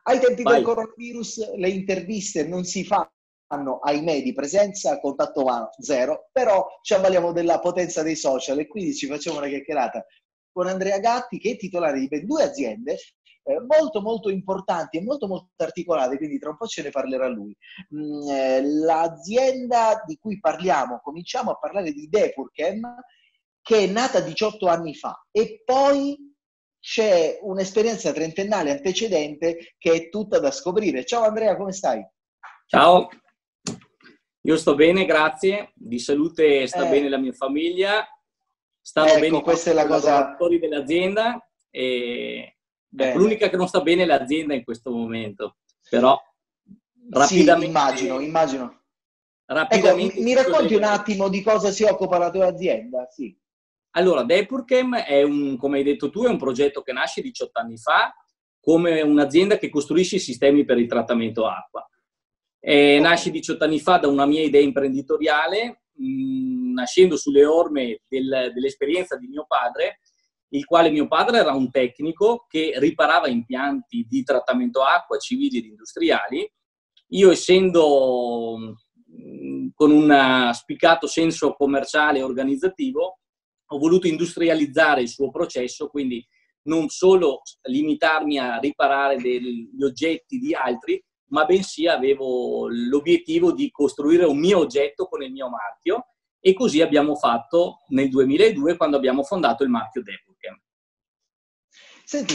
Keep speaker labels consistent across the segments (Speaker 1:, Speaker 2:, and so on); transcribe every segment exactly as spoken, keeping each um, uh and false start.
Speaker 1: Ai tempi
Speaker 2: Vai.
Speaker 1: del coronavirus le interviste non si fanno, ahimè, di presenza, contatto umano zero, però ci avvaliamo della potenza dei social e quindi ci facciamo una chiacchierata con Andrea Gatti, che è titolare di ben due aziende eh, molto molto importanti e molto molto articolate, quindi tra un po' ce ne parlerà lui. Mm, eh, l'azienda di cui parliamo, cominciamo a parlare di Depurchem, che è nata diciotto anni fa, e poi c'è un'esperienza trentennale antecedente che è tutta da scoprire. Ciao Andrea, come stai?
Speaker 2: Ciao, io sto bene, grazie. Di salute sta
Speaker 1: Eh,
Speaker 2: bene la mia famiglia, stanno bene
Speaker 1: ecco,
Speaker 2: i
Speaker 1: questa è la cosa.
Speaker 2: collaboratori dell'azienda e ecco,
Speaker 1: Bene.
Speaker 2: l'unica che non sta bene è l'azienda in questo momento, però
Speaker 1: Sì,
Speaker 2: rapidamente,
Speaker 1: immagino, immagino. Ecco, mi,
Speaker 2: rapidamente
Speaker 1: mi
Speaker 2: tutto
Speaker 1: racconti un
Speaker 2: le...
Speaker 1: attimo di cosa si occupa la tua azienda? Sì.
Speaker 2: Allora, Depurchem è un, come hai detto tu, è un progetto che nasce diciotto anni fa come un'azienda che costruisce i sistemi per il trattamento acqua. Eh,
Speaker 1: Okay.
Speaker 2: Nasce diciotto anni fa da una mia idea imprenditoriale, mh, nascendo sulle orme del, dell'esperienza di mio padre, il quale mio padre era un tecnico che riparava impianti di trattamento acqua civili ed industriali. Io, essendo mh, con un spiccato senso commerciale e organizzativo, ho voluto industrializzare il suo processo, quindi non solo limitarmi a riparare degli oggetti di altri, ma bensì avevo l'obiettivo di costruire un mio oggetto con il mio marchio, e così abbiamo fatto nel duemiladue, quando abbiamo fondato il marchio Depurchem.
Speaker 1: Senti,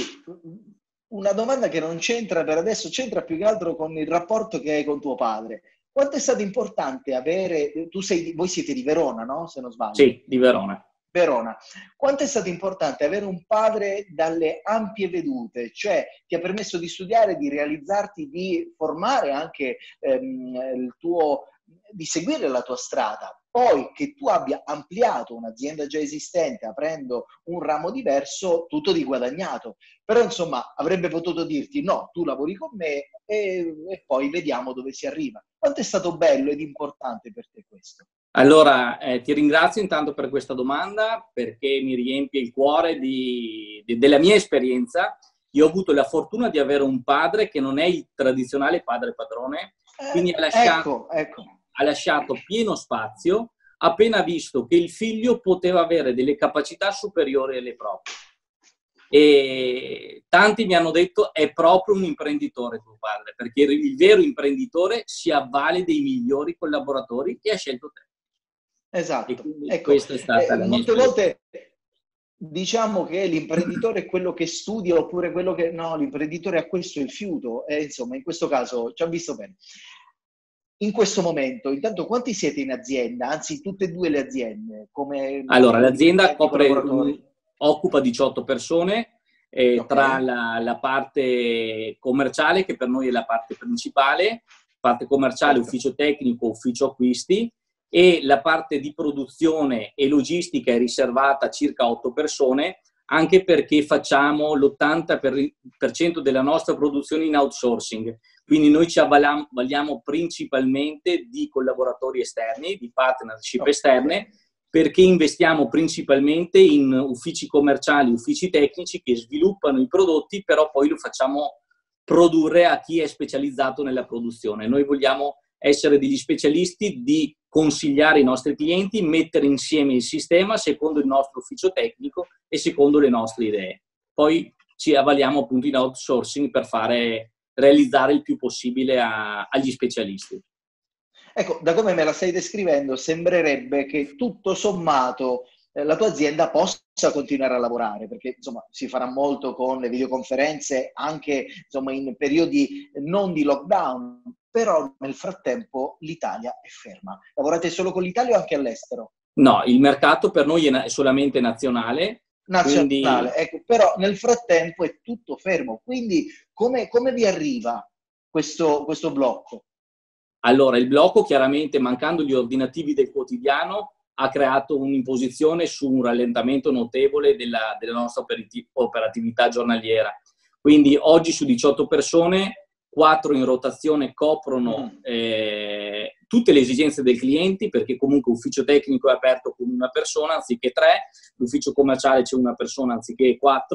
Speaker 1: una domanda che non c'entra per adesso, c'entra più che altro con il rapporto che hai con tuo padre. Quanto è stato importante avere, tu sei, voi siete di Verona, no? Se non sbaglio.
Speaker 2: Sì, di Verona.
Speaker 1: Verona. Quanto è stato importante avere un padre dalle ampie vedute, cioè ti ha permesso di studiare, di realizzarti, di formare anche ehm, il tuo, di seguire la tua strada, poi che tu abbia ampliato un'azienda già esistente aprendo un ramo diverso, tutto di guadagnato. Però insomma avrebbe potuto dirti no, tu lavori con me e, e poi vediamo dove si arriva. Quanto è stato bello ed importante per te questo?
Speaker 2: Allora, eh, ti ringrazio intanto per questa domanda, perché mi riempie il cuore di, di, della mia esperienza. Io ho avuto la fortuna di avere un padre che non è il tradizionale padre padrone, quindi ha
Speaker 1: Eh,
Speaker 2: lasciato,
Speaker 1: ecco, ecco.
Speaker 2: ha lasciato pieno spazio, appena visto che il figlio poteva avere delle capacità superiori alle proprie. E tanti mi hanno detto è proprio un imprenditore tuo padre, perché il vero imprenditore si avvale dei migliori collaboratori e ha scelto te.
Speaker 1: Esatto, ecco,
Speaker 2: Questa è stata
Speaker 1: eh,
Speaker 2: la mia
Speaker 1: molte
Speaker 2: esperienza.
Speaker 1: volte diciamo che l'imprenditore è quello che studia oppure quello che... No, l'imprenditore ha questo il fiuto e insomma in questo caso ci ha visto bene. In questo momento, intanto quanti siete in azienda? Anzi, tutte e due le aziende, come
Speaker 2: Allora,
Speaker 1: mh,
Speaker 2: l'azienda
Speaker 1: dipendenti,
Speaker 2: copre,
Speaker 1: collaboratori?
Speaker 2: mh, occupa diciotto persone, eh,
Speaker 1: Ok,
Speaker 2: tra la, la parte commerciale, che per noi è la parte principale, parte commerciale,
Speaker 1: certo.
Speaker 2: ufficio tecnico, ufficio acquisti, e la parte di produzione e logistica è riservata a circa otto persone, anche perché facciamo l'ottanta per cento della nostra produzione in outsourcing. Quindi noi ci avvaliamo, avvaliamo principalmente di collaboratori esterni, di partnership
Speaker 1: Okay.
Speaker 2: esterne, perché investiamo principalmente in uffici commerciali, uffici tecnici che sviluppano i prodotti, però poi lo facciamo produrre a chi è specializzato nella produzione. Noi vogliamo essere degli specialisti di consigliare i nostri clienti, mettere insieme il sistema secondo il nostro ufficio tecnico e secondo le nostre idee. Poi ci avvaliamo appunto in outsourcing per fare realizzare il più possibile a, agli specialisti.
Speaker 1: Ecco, da come me la stai descrivendo, sembrerebbe che tutto sommato eh, la tua azienda possa continuare a lavorare, perché insomma si farà molto con le videoconferenze anche insomma in periodi non di lockdown, però nel frattempo l'Italia è ferma. Lavorate solo con l'Italia o anche all'estero?
Speaker 2: No, il mercato per noi è solamente nazionale, quindi...
Speaker 1: Nazionale, ecco, però nel frattempo è tutto fermo, quindi come, come vi arriva questo, questo blocco?
Speaker 2: Allora, il blocco, chiaramente, mancando gli ordinativi del quotidiano, ha creato un'imposizione su un rallentamento notevole della, della nostra operatività giornaliera. Quindi oggi su diciotto persone, quattro in rotazione coprono
Speaker 1: Mm.
Speaker 2: eh, tutte le esigenze del cliente, perché comunque l'ufficio tecnico è aperto con una persona anziché tre, l'ufficio commerciale c'è una persona anziché quattro,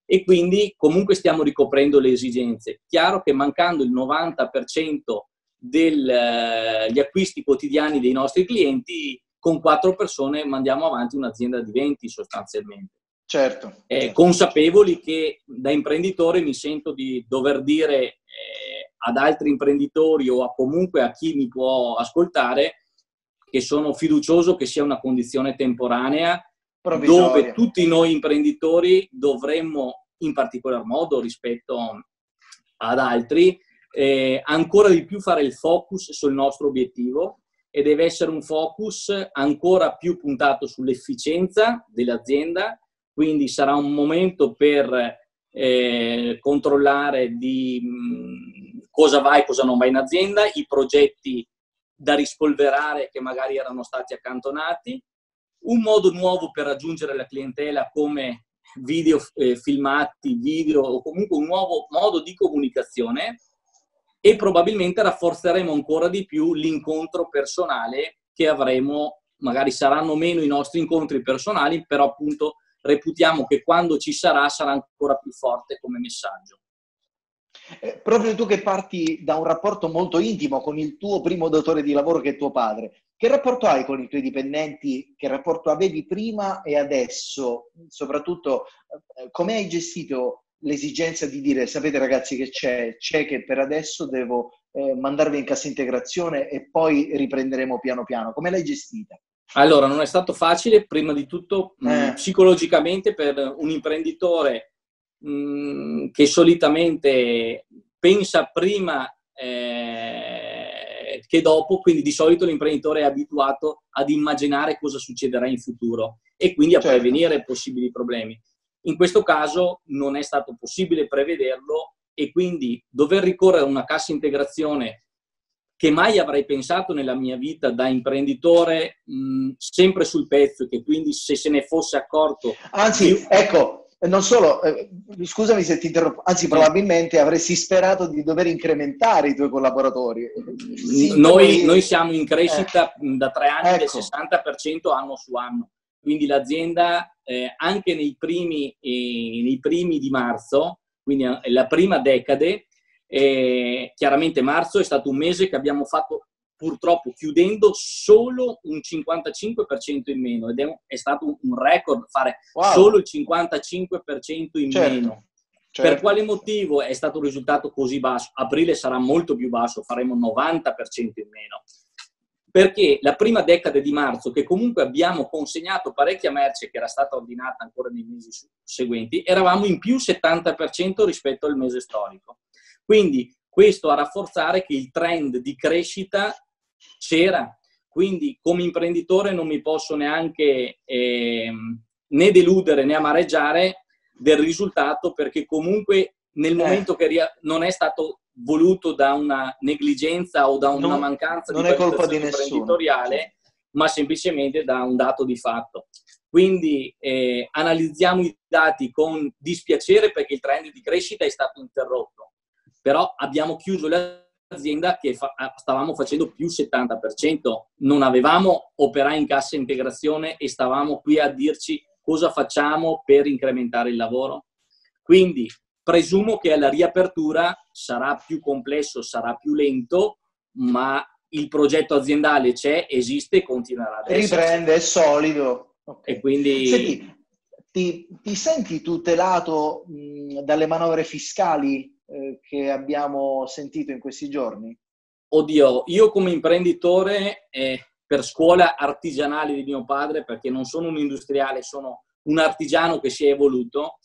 Speaker 2: e quindi comunque stiamo ricoprendo le esigenze. Chiaro che mancando il novanta per cento degli acquisti quotidiani dei nostri clienti, con quattro persone mandiamo avanti un'azienda di venti sostanzialmente.
Speaker 1: Certo,
Speaker 2: eh,
Speaker 1: certo.
Speaker 2: Consapevoli che da imprenditore mi sento di dover dire eh, ad altri imprenditori o a comunque a chi mi può ascoltare che sono fiducioso che sia una condizione temporanea,
Speaker 1: provvisoria,
Speaker 2: dove tutti noi imprenditori dovremmo, in particolar modo rispetto ad altri, eh, ancora di più fare il focus sul nostro obiettivo, e deve essere un focus ancora più puntato sull'efficienza dell'azienda. Quindi sarà un momento per eh, controllare di mh, cosa va e cosa non va in azienda, i progetti da rispolverare che magari erano stati accantonati, un modo nuovo per raggiungere la clientela come video eh, filmati, video o comunque un nuovo modo di comunicazione, e probabilmente rafforzeremo ancora di più l'incontro personale che avremo. Magari saranno meno i nostri incontri personali, però appunto reputiamo che quando ci sarà sarà ancora più forte come messaggio.
Speaker 1: Eh, proprio tu che parti da un rapporto molto intimo con il tuo primo datore di lavoro che è tuo padre, che rapporto hai con i tuoi dipendenti? Che rapporto avevi prima e adesso? Soprattutto, eh, come hai gestito l'esigenza di dire: sapete ragazzi che c'è, c'è che per adesso devo eh, mandarvi in cassa integrazione e poi riprenderemo piano piano? Come l'hai gestita?
Speaker 2: Allora, non è stato facile, prima di tutto mh,
Speaker 1: Eh.
Speaker 2: psicologicamente, per un imprenditore mh, che solitamente pensa prima eh, che dopo, quindi di solito l'imprenditore è abituato ad immaginare cosa succederà in futuro e quindi a
Speaker 1: Certo.
Speaker 2: prevenire possibili problemi. In questo caso non è stato possibile prevederlo, e quindi dover ricorrere a una cassa integrazione che mai avrei pensato nella mia vita da imprenditore, mh, sempre sul pezzo, e che quindi se se ne fosse accorto...
Speaker 1: Anzi,
Speaker 2: di...
Speaker 1: ecco, non solo, eh, scusami se ti interrompo, anzi
Speaker 2: Sì.
Speaker 1: Probabilmente avresti sperato di dover incrementare i tuoi collaboratori.
Speaker 2: Noi,
Speaker 1: di...
Speaker 2: noi siamo in crescita
Speaker 1: eh.
Speaker 2: da tre anni
Speaker 1: ecco.
Speaker 2: del sessanta per cento anno su anno, quindi l'azienda eh, anche nei primi, eh, nei primi di marzo, quindi eh, la prima decade, Eh, chiaramente marzo è stato un mese che abbiamo fatto, purtroppo chiudendo, solo un cinquantacinque per cento in meno, ed è, un, è stato un, un record fare
Speaker 1: wow.
Speaker 2: solo il cinquantacinque per cento in
Speaker 1: certo.
Speaker 2: meno.
Speaker 1: Certo.
Speaker 2: Per quale motivo è stato un risultato così basso? Aprile sarà molto più basso, faremo il novanta per cento in meno. Perché la prima decade di marzo, che comunque abbiamo consegnato parecchia merce che era stata ordinata ancora nei mesi seguenti, eravamo in più settanta per cento rispetto al mese storico. Quindi questo a rafforzare che il trend di crescita c'era. Quindi come imprenditore non mi posso neanche eh, né deludere né amareggiare del risultato, perché comunque nel momento eh. che non è stato voluto da una negligenza o da una
Speaker 1: non,
Speaker 2: mancanza
Speaker 1: non
Speaker 2: di valutazione imprenditoriale, ma semplicemente da un dato di fatto. Quindi eh, analizziamo i dati con dispiacere, perché il trend di crescita è stato interrotto, però abbiamo chiuso l'azienda che fa, stavamo facendo più settanta per cento, non avevamo operai in cassa integrazione e stavamo qui a dirci cosa facciamo per incrementare il lavoro. Quindi presumo che alla riapertura sarà più complesso, sarà più lento, ma il progetto aziendale c'è, esiste e continuerà ad essere.
Speaker 1: Riprende, è solido. Okay.
Speaker 2: E quindi...
Speaker 1: Senti, ti, ti senti tutelato mh, dalle manovre fiscali eh, che abbiamo sentito in questi giorni?
Speaker 2: Oddio, io come imprenditore, eh, per scuola artigianale di mio padre, perché non sono un industriale, sono un artigiano che si è evoluto,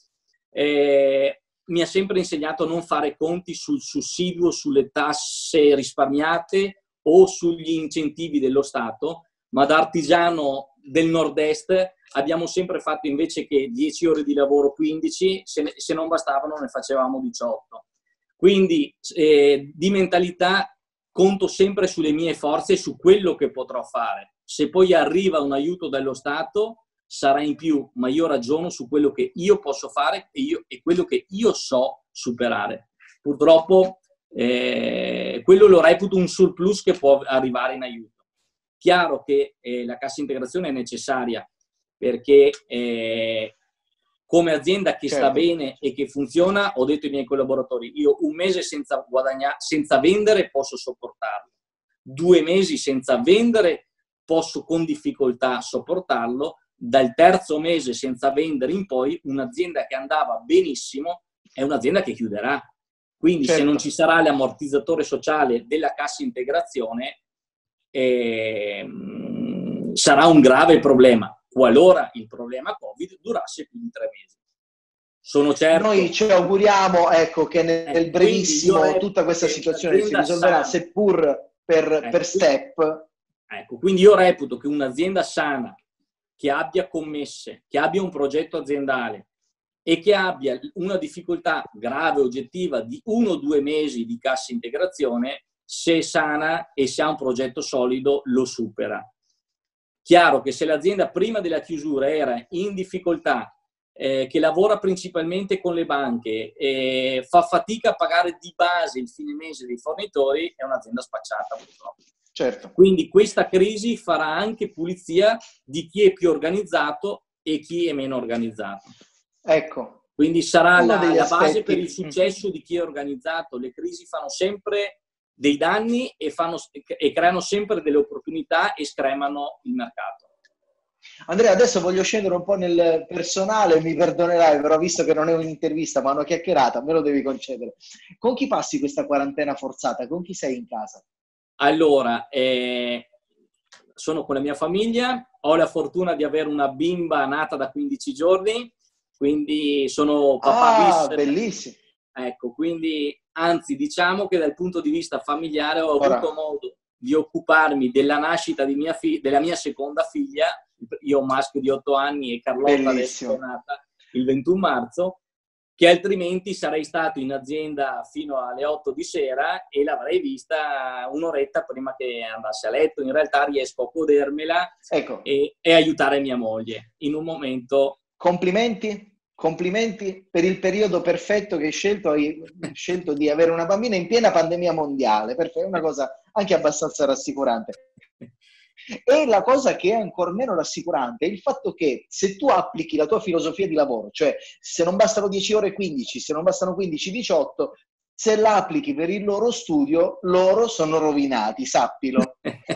Speaker 2: eh, mi ha sempre insegnato a non fare conti sul sussidio, sulle tasse risparmiate o sugli incentivi dello Stato, ma da artigiano del nord-est abbiamo sempre fatto, invece che dieci ore di lavoro, quindici, se, ne, se non bastavano ne facevamo diciotto. Quindi eh, di mentalità conto sempre sulle mie forze e su quello che potrò fare. Se poi arriva un aiuto dallo Stato sarà in più, ma io ragiono su quello che io posso fare e, io, e quello che io so superare. Purtroppo eh, quello lo reputo un surplus che può arrivare in aiuto. Chiaro che eh, la cassa integrazione è necessaria, perché eh, come azienda che
Speaker 1: certo.
Speaker 2: sta bene e che funziona, ho detto ai miei collaboratori, io un mese senza guadagnare, senza vendere posso sopportarlo, due mesi senza vendere posso con difficoltà sopportarlo, dal terzo mese senza vendere in poi un'azienda che andava benissimo è un'azienda che chiuderà. Quindi certo. se non ci sarà l'ammortizzatore sociale della cassa integrazione eh, sarà un grave problema, qualora il problema Covid durasse più di tre mesi. Sono certo.
Speaker 1: Noi ci auguriamo ecco, che nel eh, brevissimo tutta questa situazione si risolverà, sana. seppur per, ecco, per step.
Speaker 2: Ecco, quindi io reputo che un'azienda sana, che abbia commesse, che abbia un progetto aziendale e che abbia una difficoltà grave, oggettiva, di uno o due mesi di cassa integrazione, se è sana e se ha un progetto solido, lo supera. Chiaro che se l'azienda prima della chiusura era in difficoltà, eh, che lavora principalmente con le banche, eh, fa fatica a pagare di base il fine mese dei fornitori, è un'azienda spacciata purtroppo.
Speaker 1: Certo.
Speaker 2: Quindi questa crisi farà anche pulizia di chi è più organizzato e chi è meno organizzato.
Speaker 1: Ecco.
Speaker 2: Quindi sarà la, la base per il successo di chi è organizzato. Le crisi fanno sempre dei danni e, fanno, e creano sempre delle opportunità e scremano il mercato.
Speaker 1: Andrea, adesso voglio scendere un po' nel personale, mi perdonerai, però visto che non è un'intervista ma una chiacchierata, me lo devi concedere. Con chi passi questa quarantena forzata? Con chi sei in casa?
Speaker 2: Allora, eh, sono con la mia famiglia, ho la fortuna di avere una bimba nata da quindici giorni, quindi sono papà
Speaker 1: ah, bis. Bellissimo.
Speaker 2: Ecco, quindi, anzi, diciamo che dal punto di vista familiare ho
Speaker 1: Ora.
Speaker 2: avuto modo di occuparmi della nascita di mia fi- della mia seconda figlia, io ho un maschio di otto anni e Carlotta adesso è nata il ventuno marzo, che altrimenti sarei stato in azienda fino alle otto di sera e l'avrei vista un'oretta prima che andasse a letto. In realtà riesco a godermela
Speaker 1: ecco.
Speaker 2: e, e aiutare mia moglie in un momento.
Speaker 1: Complimenti, complimenti per il periodo perfetto che hai scelto, hai scelto di avere una bambina in piena pandemia mondiale, perché è una cosa anche abbastanza rassicurante. E la cosa che è ancora meno rassicurante è il fatto che se tu applichi la tua filosofia di lavoro, cioè se non bastano dieci ore quindici, se non bastano quindici diciotto, se la applichi per il loro studio, loro sono rovinati, sappilo.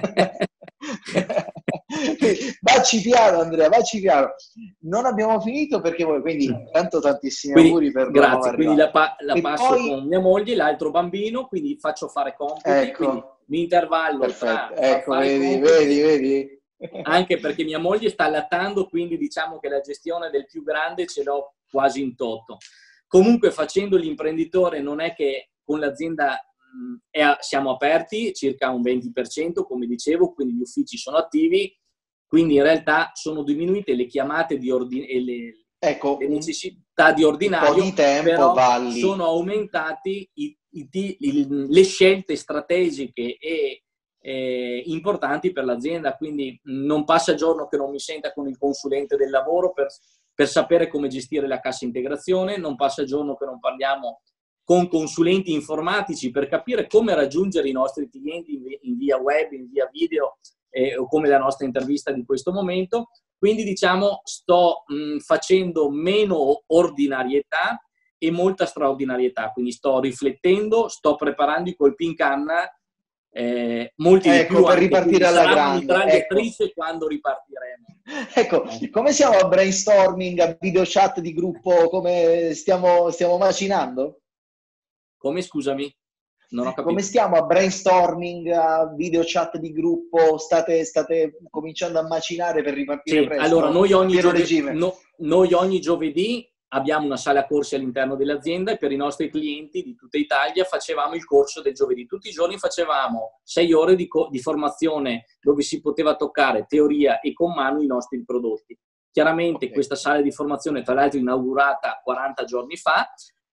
Speaker 1: Vacci piano Andrea, vacci piano. Non abbiamo finito perché voi, quindi tanto tantissimi
Speaker 2: quindi,
Speaker 1: auguri per
Speaker 2: grazie,
Speaker 1: la nuova
Speaker 2: quindi la, pa- la passo
Speaker 1: poi...
Speaker 2: con mia moglie, l'altro bambino, quindi faccio fare compiti,
Speaker 1: ecco.
Speaker 2: quindi mi intervallo
Speaker 1: perfetto.
Speaker 2: tra
Speaker 1: ecco,
Speaker 2: fare
Speaker 1: vedi,
Speaker 2: compiti,
Speaker 1: vedi, vedi.
Speaker 2: Anche perché mia moglie sta allattando, quindi diciamo che la gestione del più grande ce l'ho quasi in toto. Comunque facendo l'imprenditore non è che con l'azienda mh, è, siamo aperti, circa un venti per cento come dicevo, quindi gli uffici sono attivi, quindi in realtà sono diminuite le chiamate di ordine e le,
Speaker 1: ecco,
Speaker 2: le necessità di ordinario,
Speaker 1: un po' di tempo,
Speaker 2: però
Speaker 1: valli.
Speaker 2: sono aumentati i, i, i, le scelte strategiche e Eh, importanti per l'azienda, quindi non passa giorno che non mi senta con il consulente del lavoro per, per sapere come gestire la cassa integrazione, non passa giorno che non parliamo con consulenti informatici per capire come raggiungere i nostri clienti in via web, in via video eh, o come la nostra intervista di questo momento. Quindi diciamo sto mh, facendo meno ordinarietà e molta straordinarietà, quindi sto riflettendo, sto preparando i colpi in canna. Eh, molti
Speaker 1: ecco,
Speaker 2: di più
Speaker 1: per
Speaker 2: anche,
Speaker 1: ripartire alla
Speaker 2: sarà
Speaker 1: grande.
Speaker 2: una mitragliatrice
Speaker 1: ecco.
Speaker 2: quando ripartiremo.
Speaker 1: Ecco, come siamo a brainstorming, a video chat di gruppo, come stiamo, stiamo macinando?
Speaker 2: Come, scusami? Non ho capito.
Speaker 1: Come stiamo a brainstorming, a video chat di gruppo? State, state cominciando a macinare per ripartire
Speaker 2: sì,
Speaker 1: presto?
Speaker 2: Allora, noi ogni,
Speaker 1: Pieno
Speaker 2: giove-
Speaker 1: regime.
Speaker 2: no, noi ogni giovedì abbiamo una sala corsi all'interno dell'azienda e per i nostri clienti di tutta Italia facevamo il corso del giovedì. Tutti i giorni facevamo sei ore di, co- di formazione dove si poteva toccare teoria e con mano i nostri prodotti. Chiaramente okay. Questa sala di formazione, tra l'altro inaugurata quaranta giorni fa,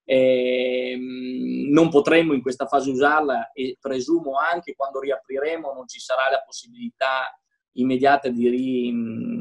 Speaker 2: eh, non potremmo in questa fase usarla e presumo anche quando riapriremo non ci sarà la possibilità immediata di, ri,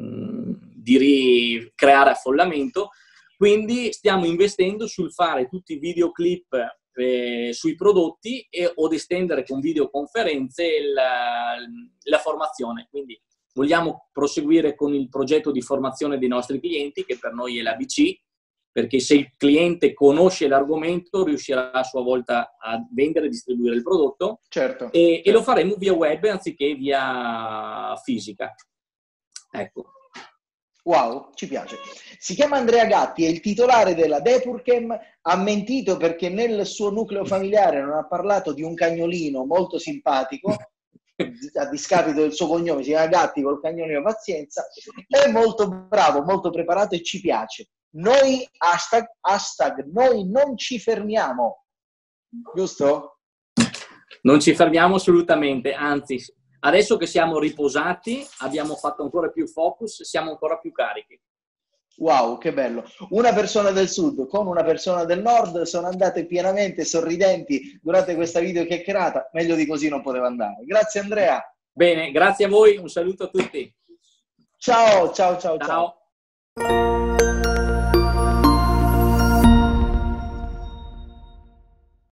Speaker 2: di ricreare affollamento. Quindi stiamo investendo sul fare tutti i videoclip eh, sui prodotti e, o estendere con videoconferenze la, la formazione. Quindi vogliamo proseguire con il progetto di formazione dei nostri clienti, che per noi è l'A B C, perché se il cliente conosce l'argomento riuscirà a sua volta a vendere e distribuire il prodotto.
Speaker 1: Certo,
Speaker 2: e,
Speaker 1: certo.
Speaker 2: e lo faremo via web anziché via fisica. Ecco.
Speaker 1: Wow, ci piace. Si chiama Andrea Gatti, è il titolare della Depurchem, ha mentito perché nel suo nucleo familiare non ha parlato di un cagnolino molto simpatico, a discapito del suo cognome, si chiama Gatti col cagnolino pazienza, è molto bravo, molto preparato e ci piace. Noi, hashtag, hashtag, noi non ci fermiamo, giusto?
Speaker 2: Non ci fermiamo assolutamente, anzi, adesso che siamo riposati, abbiamo fatto ancora più focus, siamo ancora più carichi.
Speaker 1: Wow, che bello. Una persona del sud con una persona del nord sono andate pienamente sorridenti durante questa video chiacchierata. Meglio di così non poteva andare. Grazie Andrea.
Speaker 2: Bene, grazie a voi, un saluto a tutti.
Speaker 1: Ciao, ciao, ciao, ciao.
Speaker 2: Ciao.